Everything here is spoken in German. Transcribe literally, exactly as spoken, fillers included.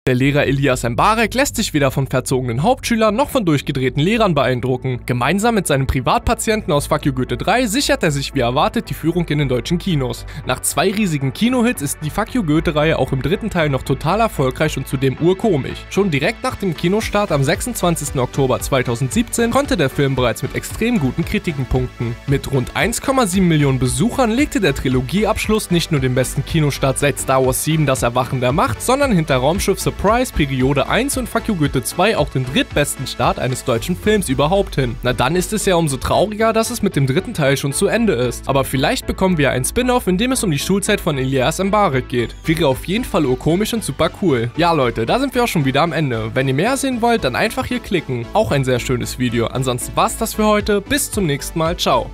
Der Lehrer Elias Mbarek lässt sich weder von verzogenen Hauptschülern noch von durchgedrehten Lehrern beeindrucken. Gemeinsam mit seinem Privatpatienten aus Fuck You Goethe drei sichert er sich wie erwartet die Führung in den deutschen Kinos. Nach zwei riesigen Kinohits ist die Fuck You Goethe-Reihe auch im dritten Teil noch total erfolgreich und zudem urkomisch. Schon direkt nach dem Kinostart am sechsundzwanzigsten Oktober zweitausendsiebzehn konnte der Film bereits mit extrem guten Kritiken punkten. Mit rund eins Komma sieben Millionen Besuchern legte der Trilogieabschluss nicht nur den besten Kinostart seit Star Wars sieben Das Erwachen der Macht, sondern hinter Raumschiff Surprise, Periode eins und Fuck You Goethe zwei auch den drittbesten Start eines deutschen Films überhaupt hin. Na dann ist es ja umso trauriger, dass es mit dem dritten Teil schon zu Ende ist. Aber vielleicht bekommen wir ein Spin-off, in dem es um die Schulzeit von Elias Mbarek geht. Wäre auf jeden Fall urkomisch und super cool. Ja Leute, da sind wir auch schon wieder am Ende. Wenn ihr mehr sehen wollt, dann einfach hier klicken. Auch ein sehr schönes Video. Ansonsten war's das für heute. Bis zum nächsten Mal. Ciao.